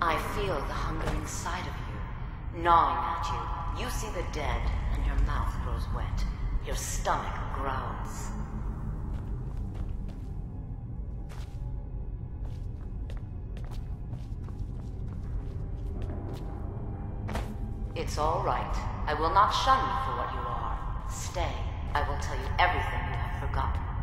I feel the hunger inside of you, gnawing at you. You see the dead, and your mouth grows wet. Your stomach growls. It's all right. I will not shun you for what you are. Stay. I will tell you everything you have forgotten.